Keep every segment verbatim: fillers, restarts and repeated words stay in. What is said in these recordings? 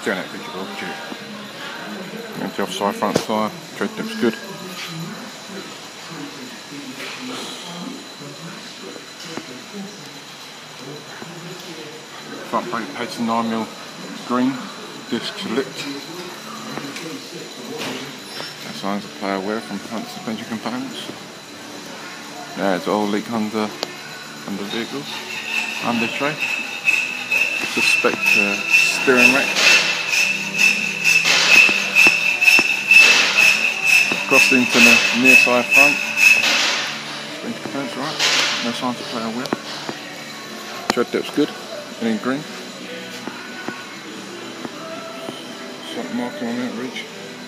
Turn that picture off, check. And the offside front tyre, tread depth's good. Front brake pads nine mil green, discs lipped. That signs of player wear from front suspension components. There's oil leak under under vehicle, under tray. Suspect uh, steering rack. Crossed into the near side front. Suspension components right. No signs of player wear. Tread depth's good and in green. Something marking on that ridge.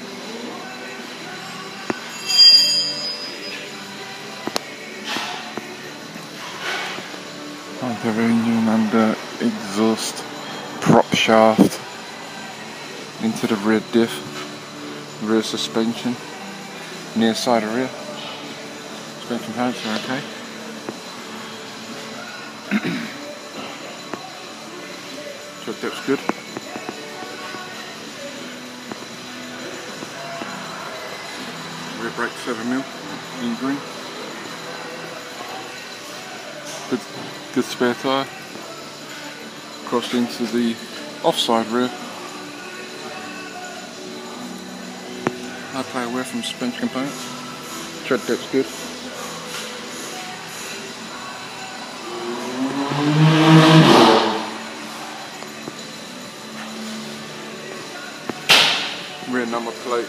Under engine, under exhaust, prop shaft, into the rear diff, rear suspension, near side of rear. Suspension components are okay. Tread depth's good. Rear brake seven mil in green. Good, good spare tyre. Crossed into the offside rear. No player wear from suspension components. Tread depth's good. Rear number plate.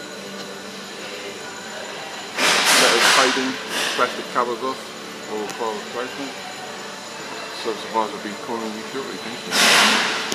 Letters fading, plastic covers off, or file replacement. Service advisor will be calling you shortly, thank you.